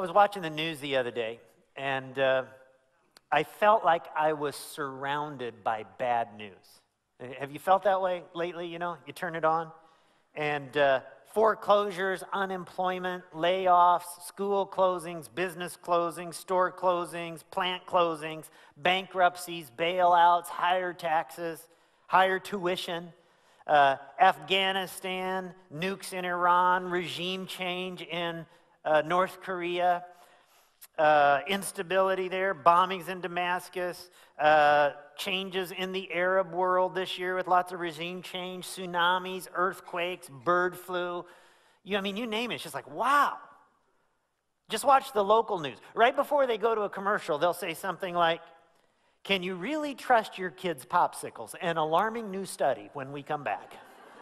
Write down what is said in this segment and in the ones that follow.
was watching the news the other day, and I felt like I was surrounded by bad news. Have you felt that way lately? You know, you turn it on, and foreclosures, unemployment, layoffs, school closings, business closings, store closings, plant closings, bankruptcies, bailouts, higher taxes, higher tuition, Afghanistan, nukes in Iran, regime change in North Korea, instability there, bombings in Damascus, changes in the Arab world this year with lots of regime change, tsunamis, earthquakes, bird flu. You name it. It's just like, wow. Just watch the local news. Right before they go to a commercial, they'll say something like, "Can you really trust your kids' popsicles? An alarming new study," when we come back.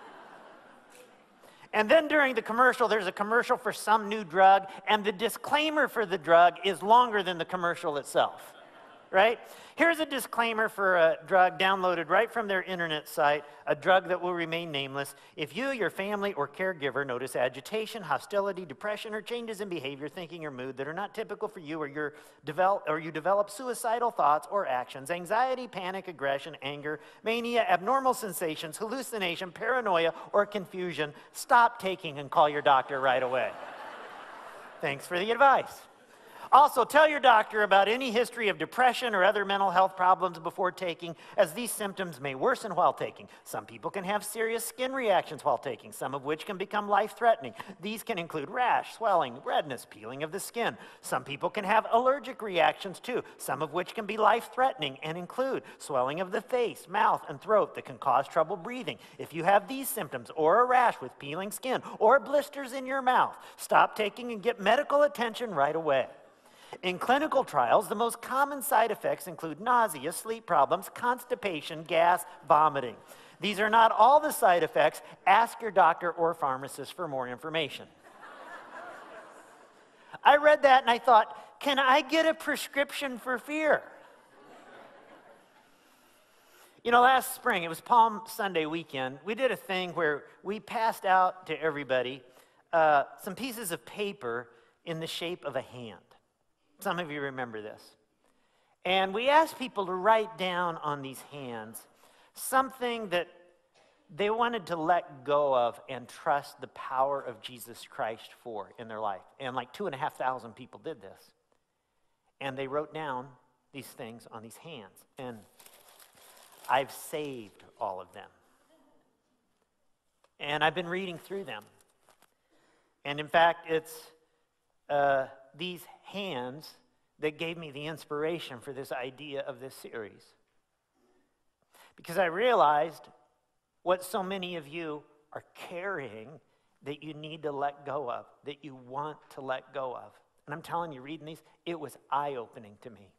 And then during the commercial, there's a commercial for some new drug, and the disclaimer for the drug is longer than the commercial itself, right? Here's a disclaimer for a drug downloaded right from their internet site, a drug that will remain nameless. If you, your family, or caregiver notice agitation, hostility, depression, or changes in behavior, thinking, or mood that are not typical for you, or you develop suicidal thoughts or actions, anxiety, panic, aggression, anger, mania, abnormal sensations, hallucination, paranoia, or confusion, stop taking and call your doctor right away. Thanks for the advice. Also, tell your doctor about any history of depression or other mental health problems before taking, as these symptoms may worsen while taking. Some people can have serious skin reactions while taking, some of which can become life-threatening. These can include rash, swelling, redness, peeling of the skin. Some people can have allergic reactions too, some of which can be life-threatening and include swelling of the face, mouth, and throat that can cause trouble breathing. If you have these symptoms or a rash with peeling skin or blisters in your mouth, stop taking and get medical attention right away. In clinical trials, the most common side effects include nausea, sleep problems, constipation, gas, vomiting. These are not all the side effects. Ask your doctor or pharmacist for more information. I read that and I thought, can I get a prescription for fear? You know, last spring, it was Palm Sunday weekend, we did a thing where we passed out to everybody some pieces of paper in the shape of a hand. Some of you remember this. And we asked people to write down on these hands something that they wanted to let go of and trust the power of Jesus Christ for in their life. And like 2,500 people did this. And they wrote down these things on these hands. And I've saved all of them. And I've been reading through them. And in fact, it's these hands that gave me the inspiration for this idea of this series. Because I realized what so many of you are carrying that you need to let go of, that you want to let go of. And I'm telling you, reading these, it was eye-opening to me.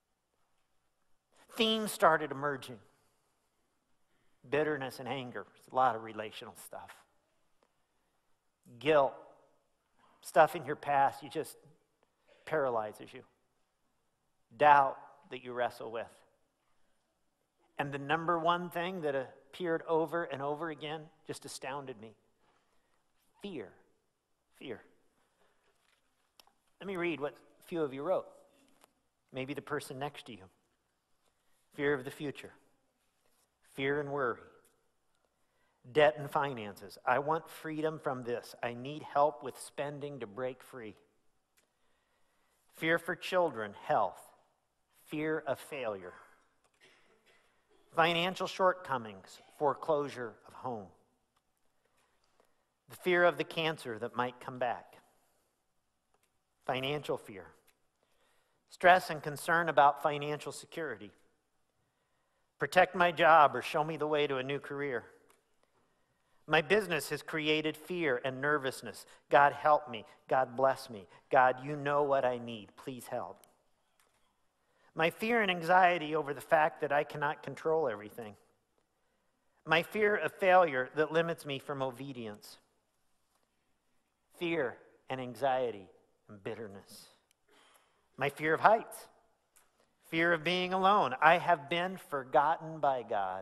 Themes started emerging. Bitterness and anger, a lot of relational stuff. Guilt, stuff in your past, you just paralyzes you. Doubt that you wrestle with. And the number one thing that appeared over and over again just astounded me. Fear. Fear. Let me read what a few of you wrote. Maybe the person next to you. Fear of the future. Fear and worry. Debt and finances. I want freedom from this. I need help with spending to break free. Fear for children, health. Fear of failure. Financial shortcomings, foreclosure of home. The fear of the cancer that might come back. Financial fear. Stress and concern about financial security. Protect my job or show me the way to a new career. My business has created fear and nervousness. God help me. God bless me. God, you know what I need. Please help. My fear and anxiety over the fact that I cannot control everything. My fear of failure that limits me from obedience. Fear and anxiety and bitterness. My fear of heights. Fear of being alone. I have been forgotten by God.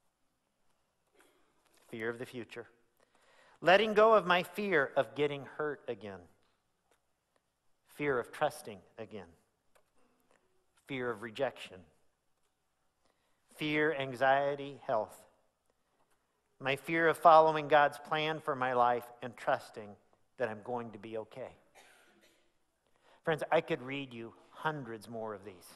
Fear of the future. Letting go of my fear of getting hurt again. fear of trusting again, fear of rejection, fear, anxiety, health, my fear of following God's plan for my life and trusting that I'm going to be okay. Friends, I could read you hundreds more of these.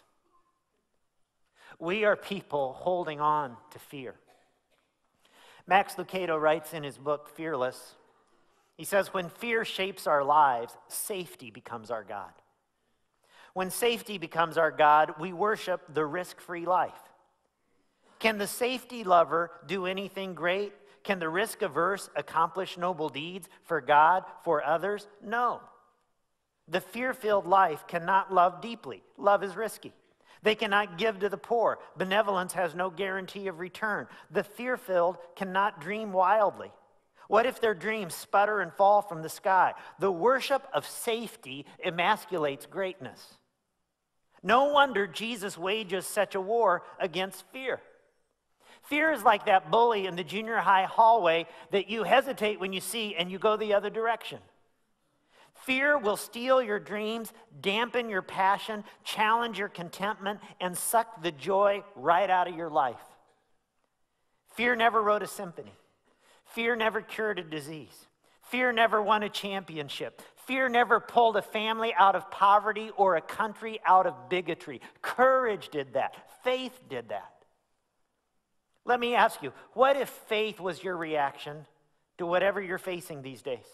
We are people holding on to fear. Max Lucado writes in his book, Fearless, he says, when fear shapes our lives, safety becomes our God. When safety becomes our God, we worship the risk-free life. Can the safety lover do anything great? Can the risk-averse accomplish noble deeds for God, for others? No. The fear-filled life cannot love deeply. Love is risky. They cannot give to the poor. Benevolence has no guarantee of return. The fear-filled cannot dream wildly. What if their dreams sputter and fall from the sky? The worship of safety emasculates greatness. No wonder Jesus wages such a war against fear. Fear is like that bully in the junior high hallway that you hesitate when you see and you go the other direction. Fear will steal your dreams, dampen your passion, challenge your contentment, and suck the joy right out of your life. Fear never wrote a symphony. Fear never cured a disease. Fear never won a championship. Fear never pulled a family out of poverty or a country out of bigotry. Courage did that. Faith did that. Let me ask you, what if faith was your reaction to whatever you're facing these days?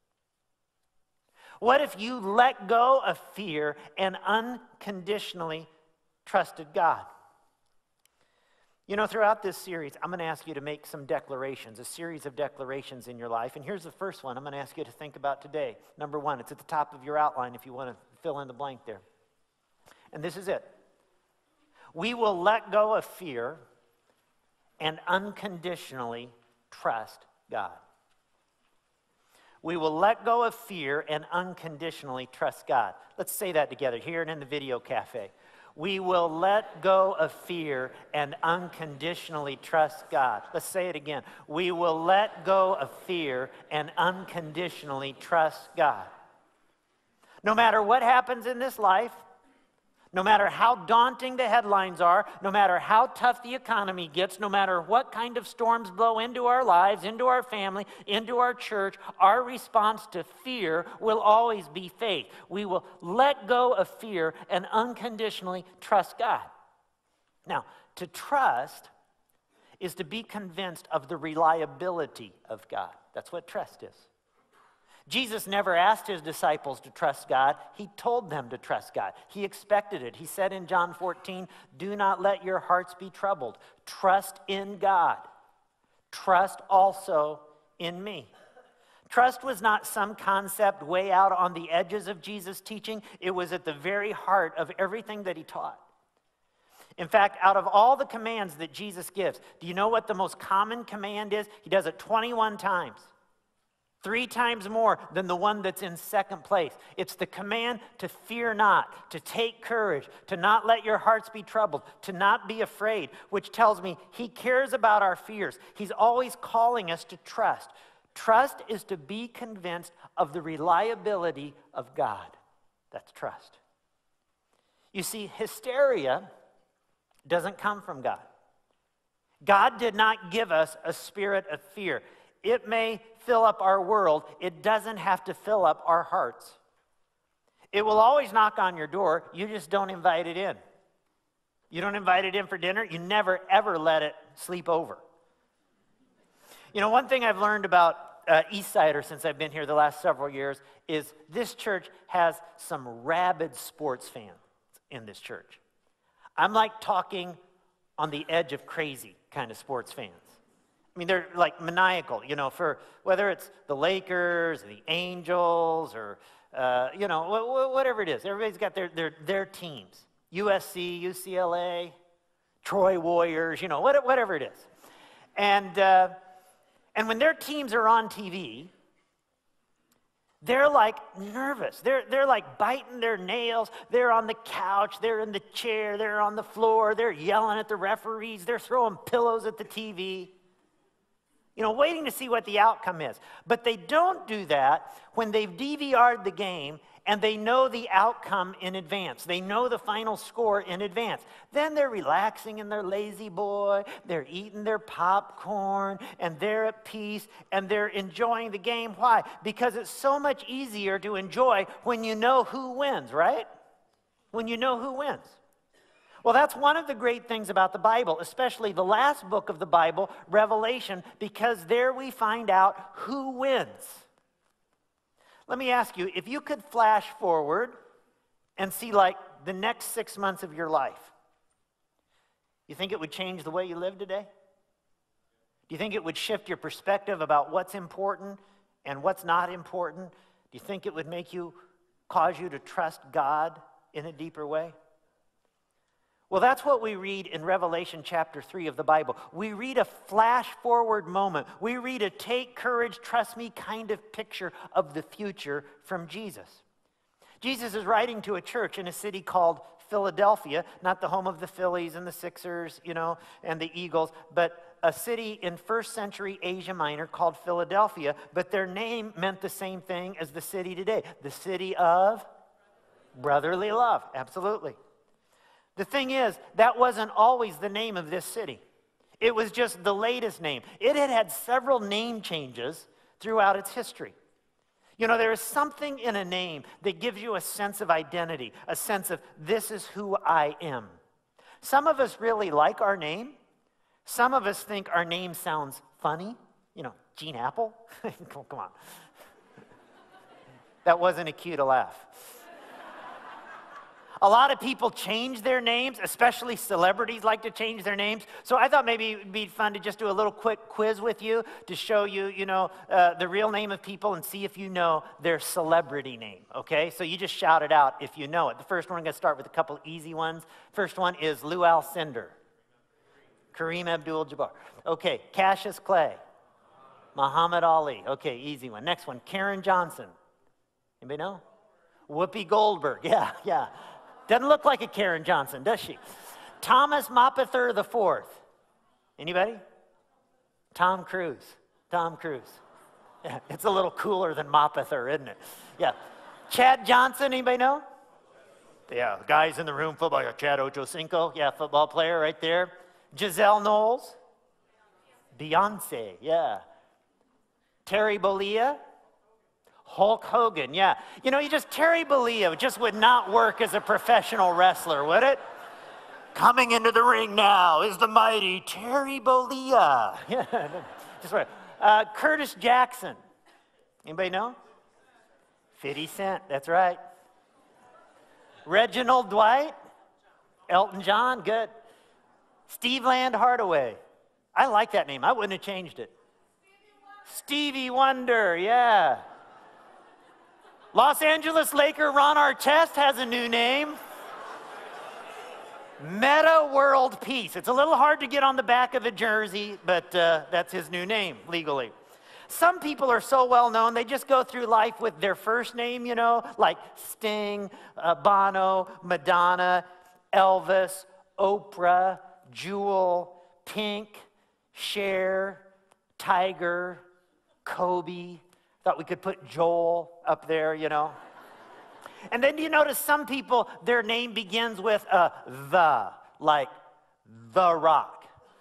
What if you let go of fear and unconditionally trusted God? You know, throughout this series, I'm going to ask you to make some declarations, a series of declarations in your life. And here's the first one I'm going to ask you to think about today. Number one, it's at the top of your outline if you want to fill in the blank there. And this is it. We will let go of fear and unconditionally trust God. We will let go of fear and unconditionally trust God. Let's say that together here and in the video cafe. We will let go of fear and unconditionally trust God. Let's say it again. We will let go of fear and unconditionally trust God. No matter what happens in this life, no matter how daunting the headlines are, no matter how tough the economy gets, no matter what kind of storms blow into our lives, into our family, into our church, our response to fear will always be faith. We will let go of fear and unconditionally trust God. Now, to trust is to be convinced of the reliability of God. That's what trust is. Jesus never asked his disciples to trust God. He told them to trust God. He expected it. He said in John 14, "Do not let your hearts be troubled. Trust in God. Trust also in me." Trust was not some concept way out on the edges of Jesus' teaching. It was at the very heart of everything that he taught. In fact, out of all the commands that Jesus gives, do you know what the most common command is? He does it 21 times. 3 times more than the one that's in second place. It's the command to fear not, to take courage, to not let your hearts be troubled, to not be afraid, which tells me he cares about our fears. He's always calling us to trust. Trust is to be convinced of the reliability of God. That's trust. You see, hysteria doesn't come from God. God did not give us a spirit of fear. It may fill up our world. It doesn't have to fill up our hearts. It will always knock on your door. You just don't invite it in. You don't invite it in for dinner. You never, ever let it sleep over. You know, one thing I've learned about Eastsider since I've been here the last several years is this church has some rabid sports fans in this church. I'm like talking on the edge of crazy kind of sports fans. I mean, they're like maniacal, you know, for whether it's the Lakers, or the Angels, or, you know, whatever it is. Everybody's got their teams. USC, UCLA, Troy Warriors, you know, whatever it is. And when their teams are on TV, they're like nervous. They're like biting their nails. They're on the couch. They're in the chair. They're on the floor. They're yelling at the referees. They're throwing pillows at the TV. waiting to see what the outcome is. But they don't do that when they've DVR'd the game and they know the outcome in advance. They know the final score in advance. Then they're relaxing in their lazy boy, they're eating their popcorn, and they're at peace, and they're enjoying the game. Why? Because it's so much easier to enjoy when you know who wins, right? When you know who wins. Well, that's one of the great things about the Bible, especially the last book of the Bible, Revelation, because there we find out who wins. Let me ask you, if you could flash forward and see like the next 6 months of your life, you think it would change the way you live today? Do you think it would shift your perspective about what's important and what's not important? Do you think it would cause you to trust God in a deeper way? Well, that's what we read in Revelation chapter 3 of the Bible. We read a flash forward moment. We read a take courage, trust me kind of picture of the future from Jesus. Jesus is writing to a church in a city called Philadelphia, not the home of the Phillies and the Sixers, and the Eagles, but a city in first century Asia Minor called Philadelphia, but their name meant the same thing as the city today, the city of brotherly love. Absolutely. The thing is, that wasn't always the name of this city. It was just the latest name. It had had several name changes throughout its history. There is something in a name that gives you a sense of identity, a sense of this is who I am. Some of us really like our name. Some of us think our name sounds funny. Gene Apple. Come on. That wasn't a cue to laugh. A lot of people change their names, especially celebrities like to change their names. So I thought maybe it would be fun to just do a little quick quiz with you to show you, the real name of people and see if you know their celebrity name, okay? So you just shout it out if you know it. The first one, I'm going to start with a couple easy ones. First one is Lou Alcindor. Kareem Abdul-Jabbar. Okay, Cassius Clay. Muhammad Ali. Okay, easy one. Next one, Karen Johnson. Anybody know? Whoopi Goldberg. Yeah. Doesn't look like a Karen Johnson, does she? Thomas Mapother IV. Anybody? Tom Cruise. Yeah, it's a little cooler than Mapother, isn't it? Yeah. Chad Johnson, anybody know? Yeah, guys in the room, football. Chad Ochocinco, yeah, football player right there. Giselle Knowles. Beyonce, yeah. Terry Bollea. Hulk Hogan, yeah. Terry Bollea just would not work as a professional wrestler, would it? Coming into the ring now is the mighty Terry Bollea. Yeah, just right. Curtis Jackson. Anybody know? 50 Cent, that's right. Reginald Dwight. Elton John, good. Steve Land Hardaway. I like that name. I wouldn't have changed it. Stevie Wonder, yeah. Los Angeles Laker Ron Artest has a new name. Meta World Peace. It's a little hard to get on the back of a jersey, but that's his new name legally. Some people are so well known, they just go through life with their first name, like Sting, Bono, Madonna, Elvis, Oprah, Jewel, Pink, Cher, Tiger, Kobe. Thought we could put Joel up there, And then you notice some people, their name begins with the, like The Rock.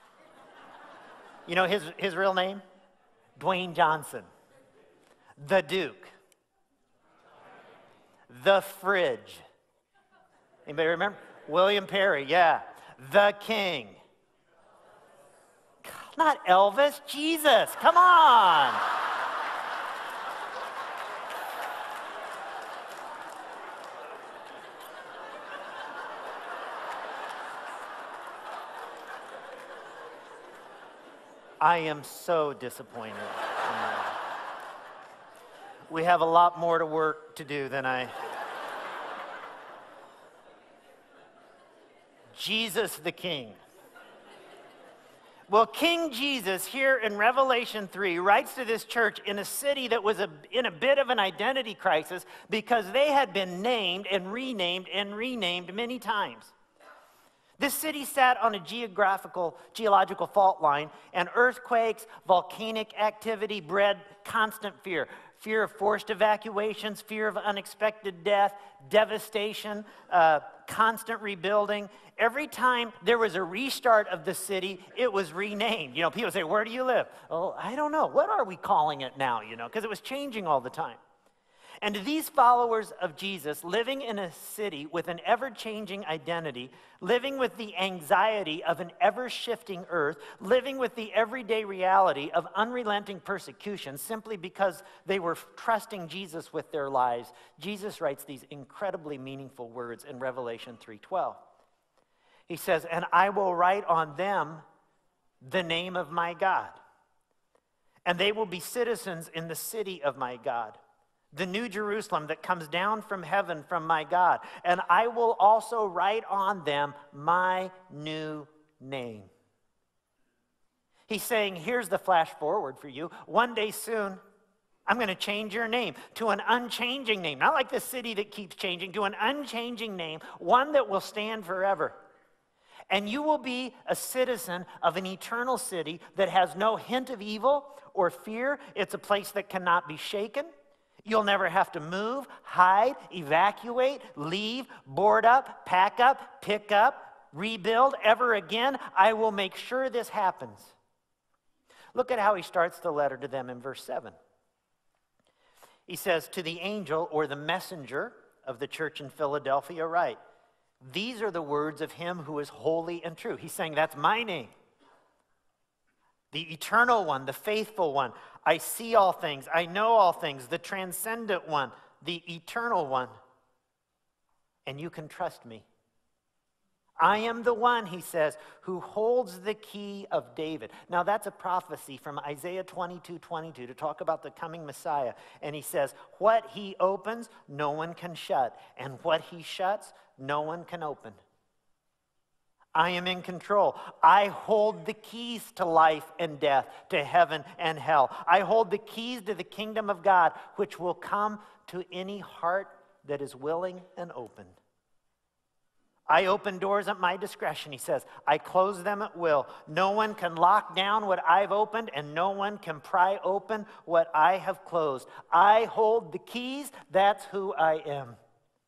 His real name? Dwayne Johnson. The Duke. The Fridge. Anybody remember? William Perry, yeah. The King. Not Elvis, Jesus, come on. I am so disappointed. We have a lot more to work to do than Jesus the King. Well, King Jesus here in Revelation 3 writes to this church in a city that was in a bit of an identity crisis because they had been named and renamed many times. This city sat on a geological fault line, and earthquakes, volcanic activity bred constant fear. Fear of forced evacuations, fear of unexpected death, devastation, constant rebuilding. Every time there was a restart of the city, it was renamed. People say, where do you live? Oh, I don't know. What are we calling it now? Because it was changing all the time. And to these followers of Jesus, living in a city with an ever-changing identity, living with the anxiety of an ever-shifting earth, living with the everyday reality of unrelenting persecution simply because they were trusting Jesus with their lives, Jesus writes these incredibly meaningful words in Revelation 3:12. He says, "And I will write on them the name of my God, and they will be citizens in the city of my God, the new Jerusalem that comes down from heaven from my God. And I will also write on them my new name." He's saying, here's the flash forward for you. One day soon, I'm going to change your name to an unchanging name. Not like the city that keeps changing, to an unchanging name, one that will stand forever. And you will be a citizen of an eternal city that has no hint of evil or fear. It's a place that cannot be shaken. You'll never have to move, hide, evacuate, leave, board up, pack up, pick up, rebuild ever again. I will make sure this happens. Look at how he starts the letter to them in verse 7. He says, "To the angel or the messenger of the church in Philadelphia write, these are the words of him who is holy and true." He's saying, that's my name. The eternal one, the faithful one. I see all things, I know all things, the transcendent one, the eternal one. And you can trust me. I am the one, he says, who holds the key of David. Now that's a prophecy from Isaiah 22:22 to talk about the coming Messiah. And he says, what he opens, no one can shut. And what he shuts, no one can open. I am in control. I hold the keys to life and death, to heaven and hell. I hold the keys to the kingdom of God, which will come to any heart that is willing and open. I open doors at my discretion, he says. I close them at will. No one can lock down what I've opened, and no one can pry open what I have closed. I hold the keys. That's who I am.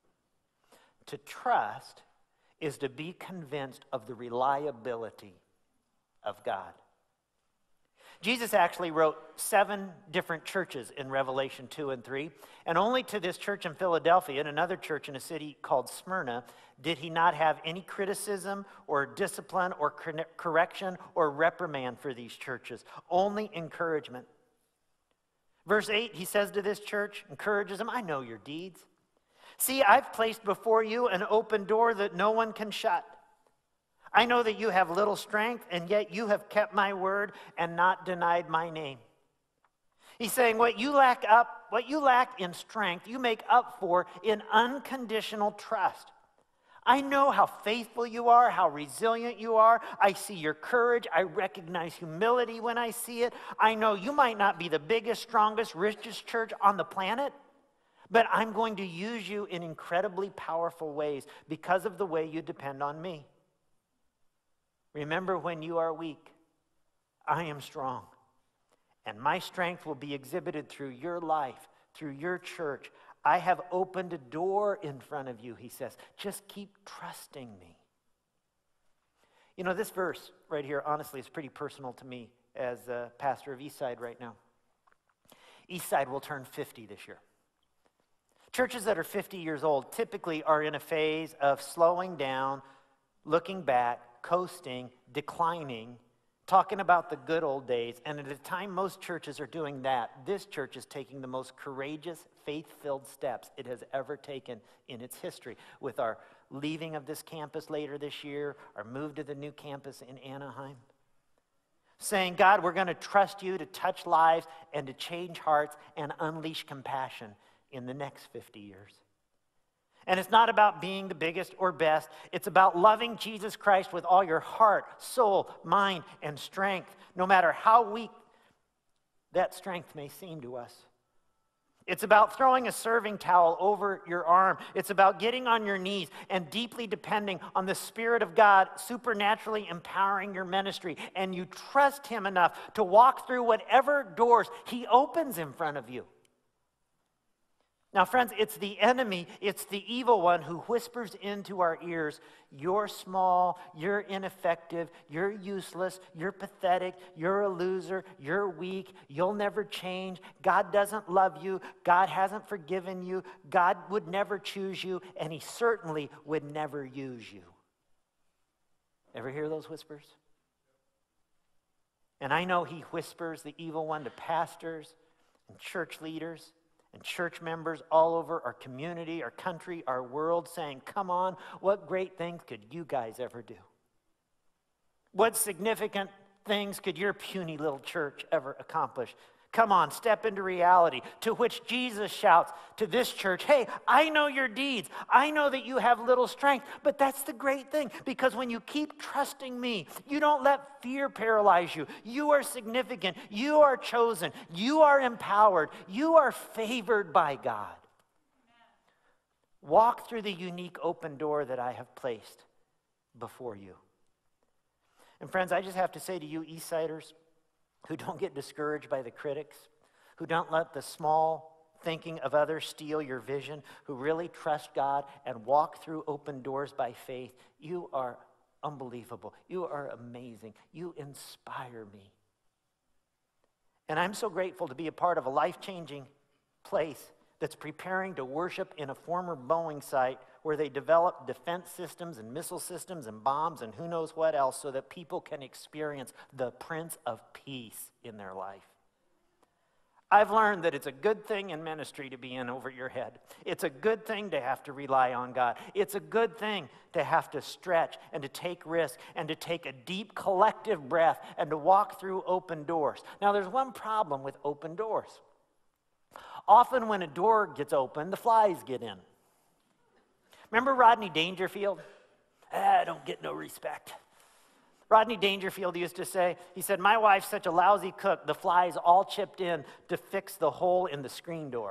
To trust is to be convinced of the reliability of God. Jesus actually wrote 7 different churches in Revelation 2 and 3, and only to this church in Philadelphia and another church in a city called Smyrna did he not have any criticism or discipline or correction or reprimand for these churches, only encouragement. Verse 8, he says to this church, encourages them, I know your deeds. See, I've placed before you an open door that no one can shut. I know that you have little strength, and yet you have kept my word and not denied my name. He's saying what you lack in strength, you make up for in unconditional trust. I know how faithful you are, how resilient you are. I see your courage. I recognize humility when I see it. I know you might not be the biggest, strongest, richest church on the planet, but I'm going to use you in incredibly powerful ways because of the way you depend on me. Remember, when you are weak, I am strong. And my strength will be exhibited through your life, through your church. I have opened a door in front of you, he says. Just keep trusting me. You know, this verse right here, honestly, is pretty personal to me as a pastor of Eastside right now. Eastside will turn 50 this year. Churches that are 50 years old typically are in a phase of slowing down, looking back, coasting, declining, talking about the good old days. And at a time most churches are doing that, this church is taking the most courageous, faith-filled steps it has ever taken in its history, with our leaving of this campus later this year, our move to the new campus in Anaheim. Saying, God, we're going to trust you to touch lives and to change hearts and unleash compassion in the next 50 years. And it's not about being the biggest or best. It's about loving Jesus Christ with all your heart, soul, mind, and strength, no matter how weak that strength may seem to us. It's about throwing a serving towel over your arm. It's about getting on your knees and deeply depending on the Spirit of God supernaturally empowering your ministry. And you trust Him enough to walk through whatever doors He opens in front of you. Now, friends, it's the enemy, it's the evil one who whispers into our ears, you're small, you're ineffective, you're useless, you're pathetic, you're a loser, you're weak, you'll never change, God doesn't love you, God hasn't forgiven you, God would never choose you, and He certainly would never use you. Ever hear those whispers? And I know he whispers, the evil one, to pastors and church leaders and church members all over our community, our country, our world, saying, come on, what great things could you guys ever do? What significant things could your puny little church ever accomplish? Come on, step into reality. To which Jesus shouts to this church, hey, I know your deeds. I know that you have little strength, but that's the great thing, because when you keep trusting me, you don't let fear paralyze you. You are significant. You are chosen. You are empowered. You are favored by God. Walk through the unique open door that I have placed before you. And friends, I just have to say to you, Eastsiders, who don't get discouraged by the critics, who don't let the small thinking of others steal your vision, who really trust God and walk through open doors by faith, you are unbelievable. You are amazing. You inspire me. And I'm so grateful to be a part of a life-changing place that's preparing to worship in a former Boeing site where they develop defense systems and missile systems and bombs and who knows what else so that people can experience the Prince of Peace in their life. I've learned that it's a good thing in ministry to be in over your head. It's a good thing to have to rely on God. It's a good thing to have to stretch and to take risks and to take a deep collective breath and to walk through open doors. Now, there's one problem with open doors. Often when a door gets open, the flies get in. Remember Rodney Dangerfield? I don't get no respect. Rodney Dangerfield used to say, he said, my wife's such a lousy cook, the flies all chipped in to fix the hole in the screen door.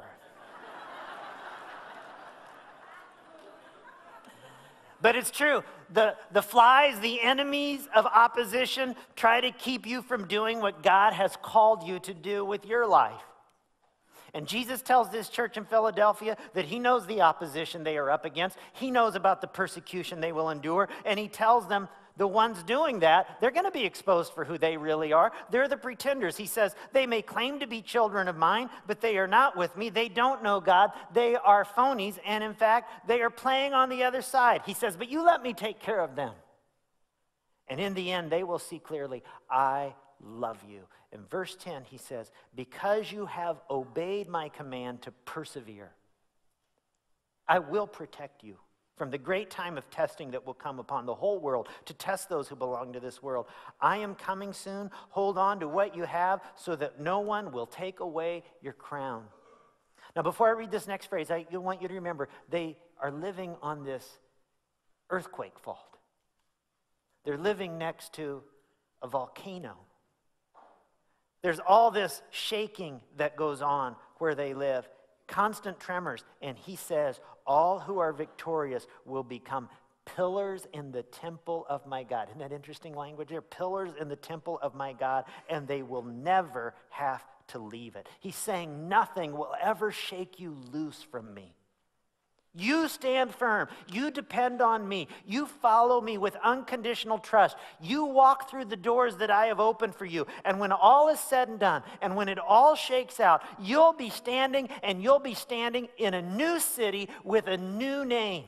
But it's true. The flies, the enemies of opposition, try to keep you from doing what God has called you to do with your life. And Jesus tells this church in Philadelphia that he knows the opposition they are up against. He knows about the persecution they will endure. And he tells them the ones doing that, they're going to be exposed for who they really are. They're the pretenders. He says, they may claim to be children of mine, but they are not with me. They don't know God. They are phonies. And in fact, they are playing on the other side. He says, but you let me take care of them. And in the end, they will see clearly, I love you. In verse 10, he says, because you have obeyed my command to persevere, I will protect you from the great time of testing that will come upon the whole world to test those who belong to this world. I am coming soon. Hold on to what you have so that no one will take away your crown. Now, before I read this next phrase, I want you to remember, they are living on this earthquake fault. They're living next to a volcano. There's all this shaking that goes on where they live, constant tremors. And he says, all who are victorious will become pillars in the temple of my God. Isn't that interesting language there? Pillars in the temple of my God, and they will never have to leave it. He's saying nothing will ever shake you loose from me. You stand firm. You depend on me. You follow me with unconditional trust. You walk through the doors that I have opened for you. And when all is said and done, and when it all shakes out, you'll be standing, and you'll be standing in a new city with a new name.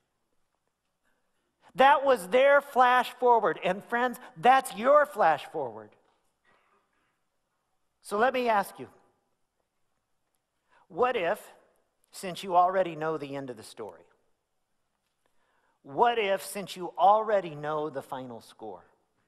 That was their flash forward. And friends, that's your flash forward. So let me ask you, what if, since you already know the end of the story? What if, since you already know the final score?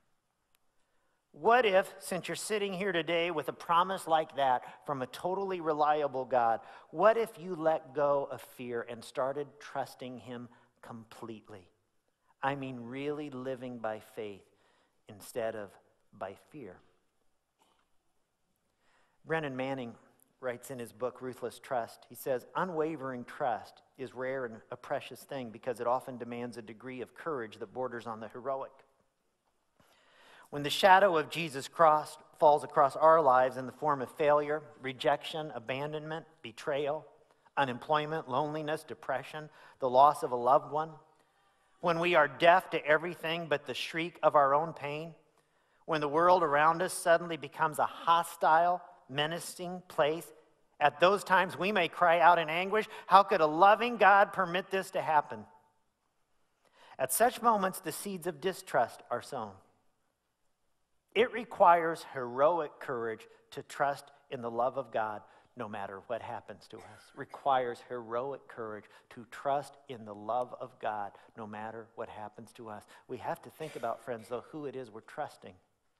What if, since you're sitting here today with a promise like that from a totally reliable God, what if you let go of fear and started trusting him completely? I mean, really living by faith instead of by fear. Brennan Manning writes in his book, Ruthless Trust. He says, unwavering trust is rare and a precious thing because it often demands a degree of courage that borders on the heroic. When the shadow of Jesus' cross falls across our lives in the form of failure, rejection, abandonment, betrayal, unemployment, loneliness, depression, the loss of a loved one, when we are deaf to everything but the shriek of our own pain, when the world around us suddenly becomes a hostile, menacing place, at those times we may cry out in anguish, how could a loving God permit this to happen? At such moments, the seeds of distrust are sown. It requires heroic courage to trust in the love of God no matter what happens to us. It requires heroic courage to trust in the love of God no matter what happens to us. We have to think about, friends, though, who it is we're trusting.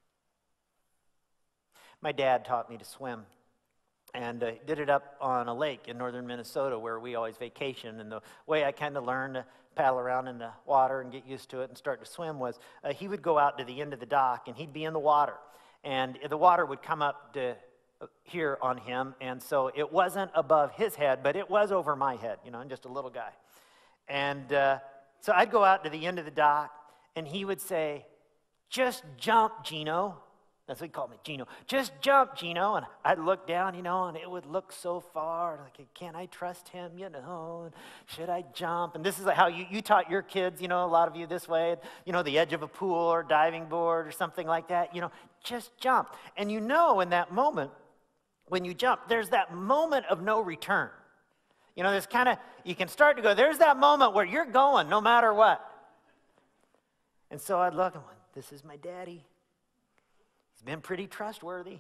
My dad taught me to swim, and did it up on a lake in northern Minnesota where we always vacation. And the way I kind of learned to paddle around in the water and get used to it and start to swim was he would go out to the end of the dock, and he'd be in the water. And the water would come up to here on him, and so it wasn't above his head, but it was over my head, I'm just a little guy. And so I'd go out to the end of the dock, and he would say, just jump, Gino. That's what he called me, Gino. Just jump, Gino. And I'd look down, and it would look so far. Like, can I trust him, And should I jump? And this is how you taught your kids, a lot of you this way, the edge of a pool or diving board or something like that, just jump. And in that moment, when you jump, there's that moment of no return. There's you can start to go, there's that moment where you're going no matter what. And so I'd look and went, this is my daddy. He's been pretty trustworthy.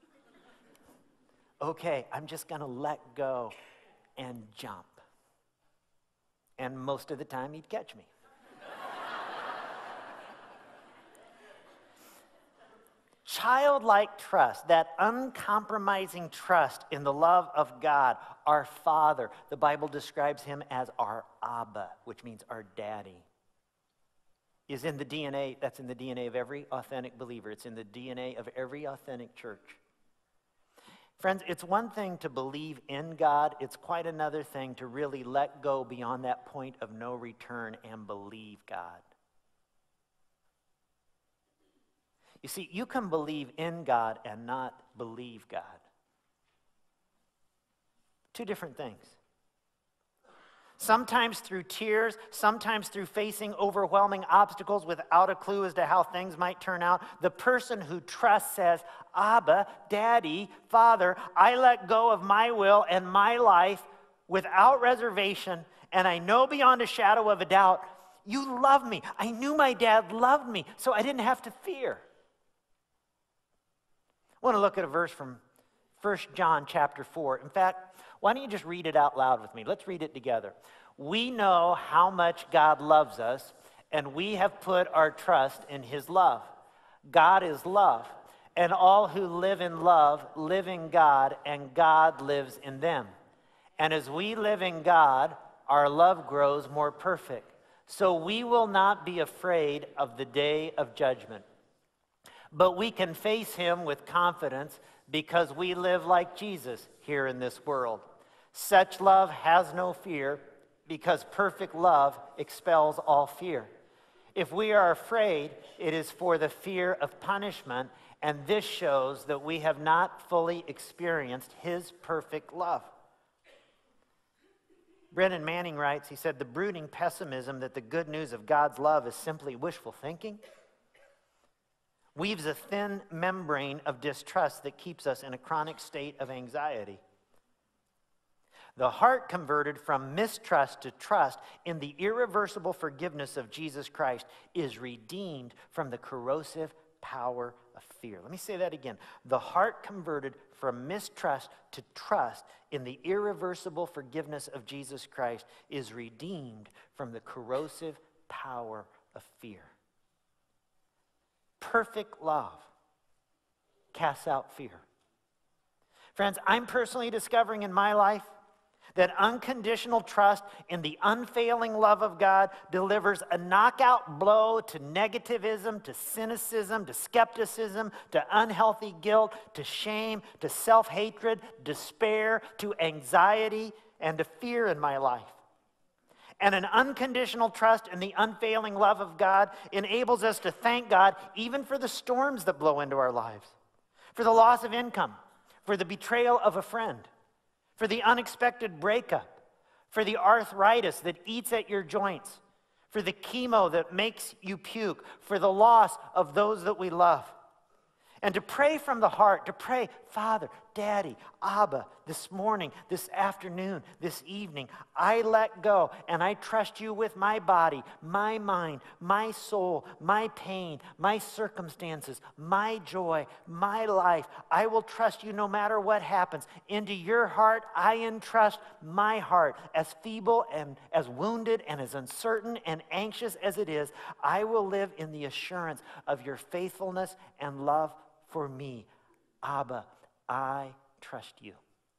Okay, I'm just going to let go and jump. And most of the time, he'd catch me. Childlike trust, that uncompromising trust in the love of God, our Father. The Bible describes him as our Abba, which means our daddy. Is in the DNA, that's in the DNA of every authentic believer. It's in the DNA of every authentic church. Friends, it's one thing to believe in God. It's quite another thing to really let go beyond that point of no return and believe God. You see, you can believe in God and not believe God. Two different things. Sometimes through tears, sometimes through facing overwhelming obstacles without a clue as to how things might turn out, the person who trusts says, Abba, Daddy, Father, I let go of my will and my life without reservation, and I know beyond a shadow of a doubt, you love me. I knew my dad loved me, so I didn't have to fear. I want to look at a verse from 1 John chapter 4. In fact, why don't you just read it out loud with me? Let's read it together. We know how much God loves us, and we have put our trust in his love. God is love, and all who live in love live in God, and God lives in them. And as we live in God, our love grows more perfect. So we will not be afraid of the day of judgment. But we can face him with confidence because we live like Jesus here in this world. Such love has no fear because perfect love expels all fear. If we are afraid, it is for the fear of punishment, and this shows that we have not fully experienced his perfect love. Brennan Manning writes, he said, the brooding pessimism that the good news of God's love is simply wishful thinking weaves a thin membrane of distrust that keeps us in a chronic state of anxiety. The heart converted from mistrust to trust in the irreversible forgiveness of Jesus Christ is redeemed from the corrosive power of fear. Let me say that again. The heart converted from mistrust to trust in the irreversible forgiveness of Jesus Christ is redeemed from the corrosive power of fear. Perfect love casts out fear. Friends, I'm personally discovering in my life That unconditional trust in the unfailing love of God delivers a knockout blow to negativism, to cynicism, to skepticism, to unhealthy guilt, to shame, to self-hatred, despair, to anxiety, and to fear in my life. And an unconditional trust in the unfailing love of God enables us to thank God even for the storms that blow into our lives, for the loss of income, for the betrayal of a friend, for the unexpected breakup, for the arthritis that eats at your joints, for the chemo that makes you puke, for the loss of those that we love. And to pray from the heart, to pray, Father, Daddy, Abba, this morning, this afternoon, this evening, I let go and I trust you with my body, my mind, my soul, my pain, my circumstances, my joy, my life. I will trust you no matter what happens. Into your heart, I entrust my heart. As feeble and as wounded and as uncertain and anxious as it is, I will live in the assurance of your faithfulness and love for me. Abba, I trust you.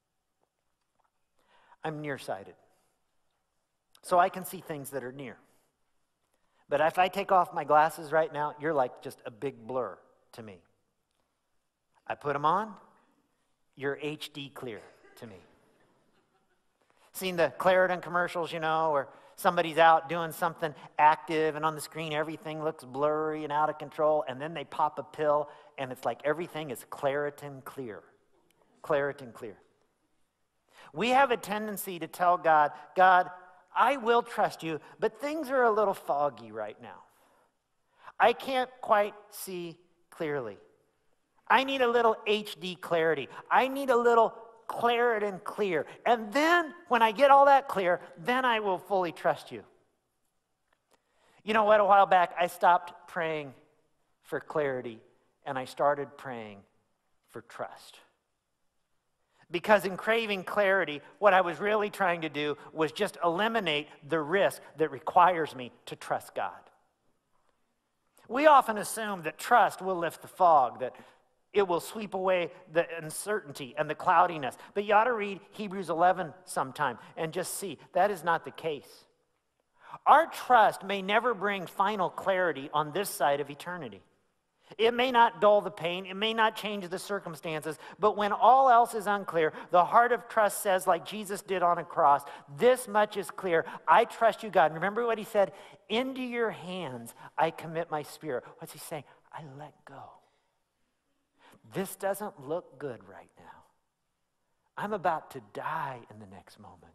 I'm nearsighted, so I can see things that are near. But if I take off my glasses right now, you're like just a big blur to me. I put them on, you're HD clear to me. Seen the Claritin commercials, you know, where somebody's out doing something active and on the screen everything looks blurry and out of control, and then they pop a pill and it's like everything is Claritin clear. Claritin clear. We have a tendency to tell God, God, I will trust you, but things are a little foggy right now. I can't quite see clearly. I need a little HD clarity. I need a little Claritin clear. And then when I get all that clear, then I will fully trust you. You know what, a while back I stopped praying for clarity and I started praying for trust. Because in craving clarity, what I was really trying to do was just eliminate the risk that requires me to trust God. We often assume that trust will lift the fog, that it will sweep away the uncertainty and the cloudiness. But you ought to read Hebrews 11 sometime and just see that is not the case. Our trust may never bring final clarity on this side of eternity. It may not dull the pain, it may not change the circumstances, but when all else is unclear, the heart of trust says, like Jesus did on a cross, this much is clear, I trust you, God. And remember what he said? Into your hands I commit my spirit. What's he saying? I let go. This doesn't look good right now. I'm about to die in the next moments.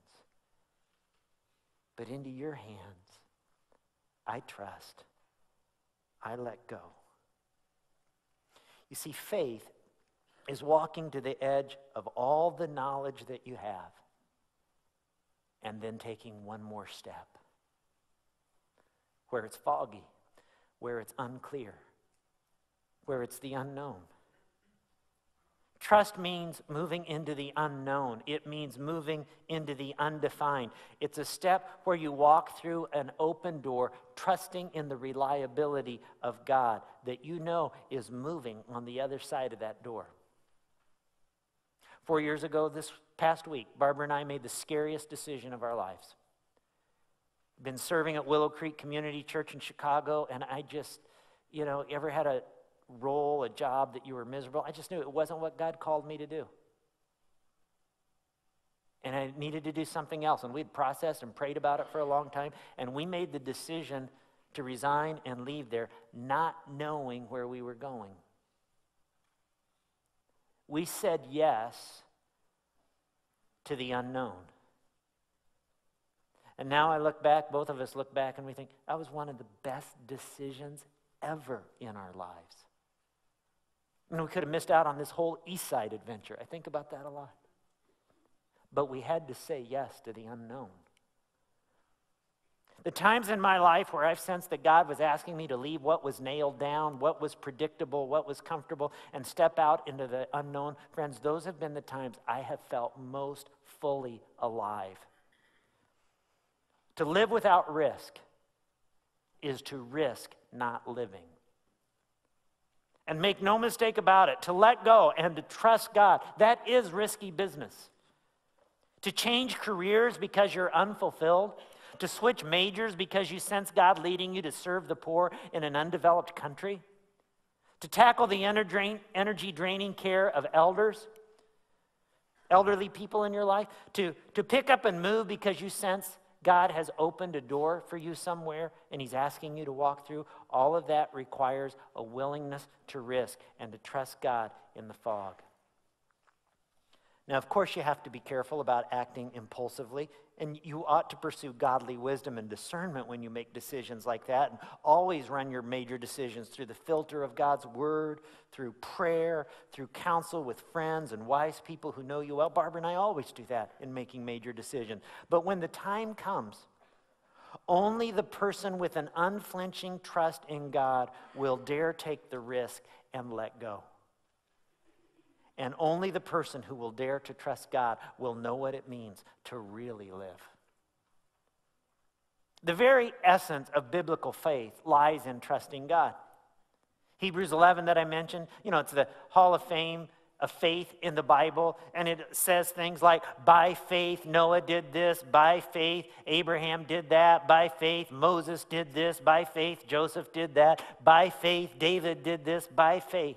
But into your hands, I trust. I let go. You see, faith is walking to the edge of all the knowledge that you have and then taking one more step where it's foggy, where it's unclear, where it's the unknown. Trust means moving into the unknown. It means moving into the undefined. It's a step where you walk through an open door, trusting in the reliability of God that you know is moving on the other side of that door. 4 years ago, this past week, Barbara and I made the scariest decision of our lives. Been serving at Willow Creek Community Church in Chicago, and I just, you ever had a role, a job that you were miserable? I just knew it wasn't what God called me to do. And I needed to do something else. And we'd processed and prayed about it for a long time. And we made the decision to resign and leave there, not knowing where we were going. We said yes to the unknown. And now I look back, both of us look back, and we think, that was one of the best decisions ever in our lives. And we could have missed out on this whole East Side adventure. I think about that a lot. But we had to say yes to the unknown. The times in my life where I've sensed that God was asking me to leave what was nailed down, what was predictable, what was comfortable, and step out into the unknown, friends, those have been the times I have felt most fully alive. To live without risk is to risk not living. And make no mistake about it, to let go and to trust God, that is risky business. To change careers because you're unfulfilled? To switch majors because you sense God leading you to serve the poor in an undeveloped country? To tackle the energy-draining care of elderly people in your life? To pick up and move because you sense God has opened a door for you somewhere and He's asking you to walk through? All of that requires a willingness to risk and to trust God in the fog. Now, of course, you have to be careful about acting impulsively, and you ought to pursue godly wisdom and discernment when you make decisions like that, and always run your major decisions through the filter of God's Word, through prayer, through counsel with friends and wise people who know you well. Barbara and I always do that in making major decisions. But when the time comes, only the person with an unflinching trust in God will dare take the risk and let go. And only the person who will dare to trust God will know what it means to really live. The very essence of biblical faith lies in trusting God. Hebrews 11 that I mentioned, it's the Hall of Fame of faith in the Bible, and it says things like, by faith Noah did this, by faith Abraham did that, by faith Moses did this, by faith Joseph did that, by faith David did this, by faith.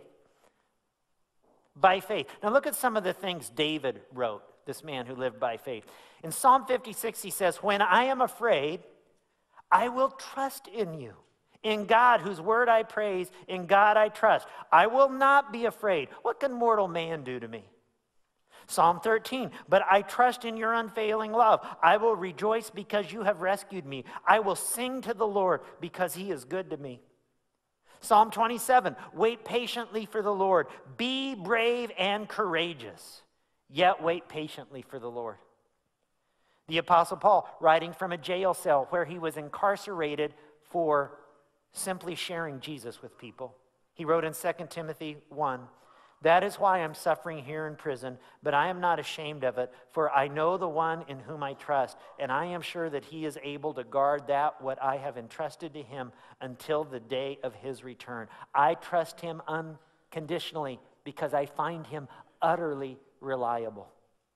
By faith. Now look at some of the things David wrote, this man who lived by faith. In Psalm 56 he says, when I am afraid, I will trust in you. In God, whose word I praise, in God I trust. I will not be afraid. What can mortal man do to me? Psalm 13, but I trust in your unfailing love. I will rejoice because you have rescued me. I will sing to the Lord because He is good to me. Psalm 27, wait patiently for the Lord. Be brave and courageous, yet wait patiently for the Lord. The Apostle Paul, writing from a jail cell where he was incarcerated for simply sharing Jesus with people. He wrote in 2 Timothy 1, that is why I'm suffering here in prison, but I am not ashamed of it, for I know the one in whom I trust, and I am sure that He is able to guard that what I have entrusted to Him until the day of His return. I trust Him unconditionally because I find Him utterly reliable.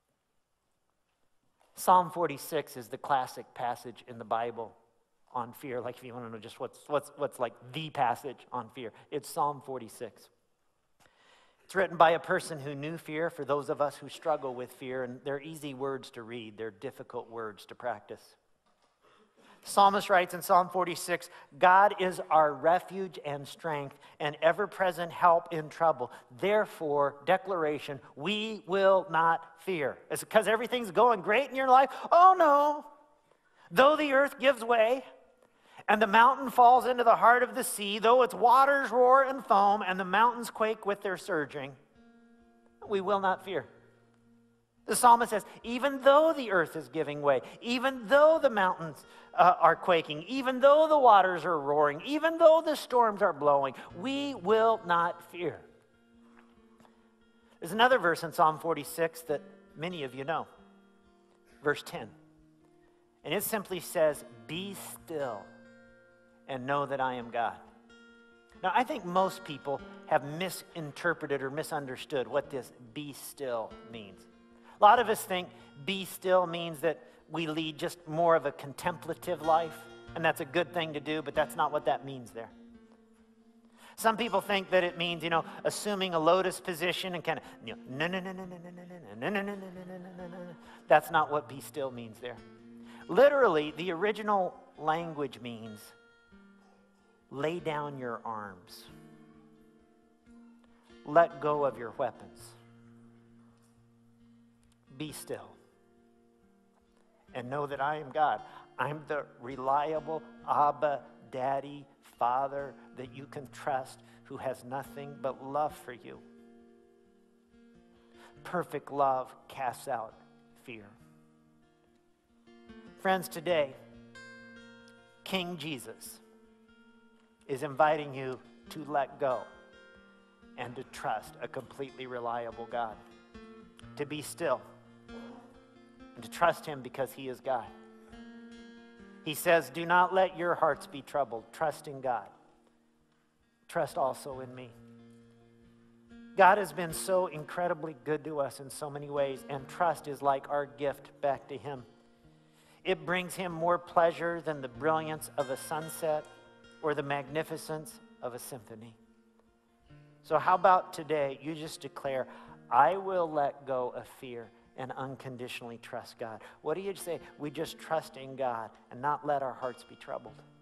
Psalm 46 is the classic passage in the Bible on fear. Like if you want to know just what's like the passage on fear, it's Psalm 46. It's written by a person who knew fear, for those of us who struggle with fear, and they're easy words to read, they're difficult words to practice. The psalmist writes in Psalm 46, God is our refuge and strength and ever-present help in trouble. Therefore, declaration, we will not fear. Is it because everything's going great in your life? Oh no. Though the earth gives way, and the mountain falls into the heart of the sea, though its waters roar and foam, and the mountains quake with their surging, we will not fear. The psalmist says, even though the earth is giving way, even though the mountains are quaking, even though the waters are roaring, even though the storms are blowing, we will not fear. There's another verse in Psalm 46 that many of you know. Verse 10. And it simply says, be still and know that I am God. Now, I think most people have misinterpreted or misunderstood what this be still means. A lot of us think be still means that we lead just more of a contemplative life, and that's a good thing to do, but that's not what that means there. Some people think that it means, assuming a lotus position and kind of, no. That's not what be still means there. Literally, the original language means lay down your arms. Let go of your weapons. Be still. And know that I am God. I'm the reliable Abba, Daddy, Father that you can trust, who has nothing but love for you. Perfect love casts out fear. Friends, today, King Jesus is inviting you to let go and to trust a completely reliable God. To be still and to trust Him because He is God. He says, do not let your hearts be troubled. Trust in God. Trust also in me. God has been so incredibly good to us in so many ways, and trust is like our gift back to him. It brings him more pleasure than the brilliance of a sunset or the magnificence of a symphony. So how about today you just declare, I will let go of fear and unconditionally trust God. What do you say? We just trust in God and not let our hearts be troubled.